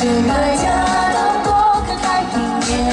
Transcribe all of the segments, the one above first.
愿大家都多个开平原。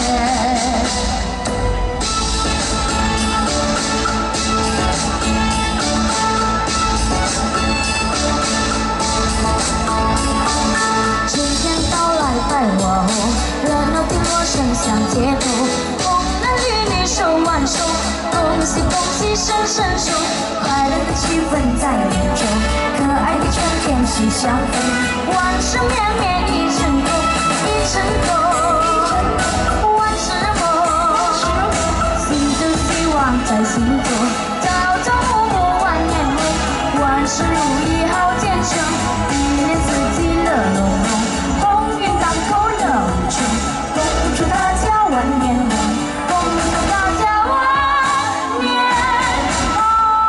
春天到来拜我，热闹的锣声响街头，红男绿女手挽手，恭喜恭喜声声说，快乐的气氛在眼中，可爱的春天喜相逢，万事绵绵一成功，一成功，万事梦，心中希望在心中，朝朝暮暮万年梦，万事如意好见成，一年四季乐融融，鸿运当头乐无穷，恭祝大家万年红，恭祝大家万年红。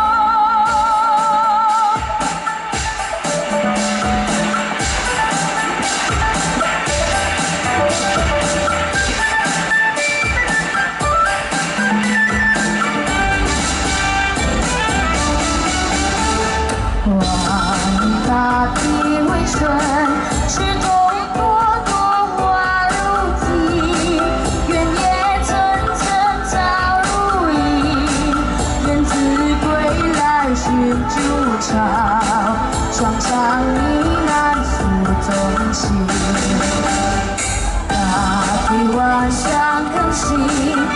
万大地为春，池中朵朵花如锦，原野层层草如茵，燕子归来寻筑巢，双枪呢喃诉衷情，大地万象更新。